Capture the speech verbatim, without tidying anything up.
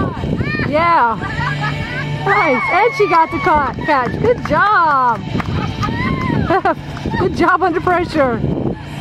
Yeah. Nice. And she got the catch. Good job. Good job under pressure.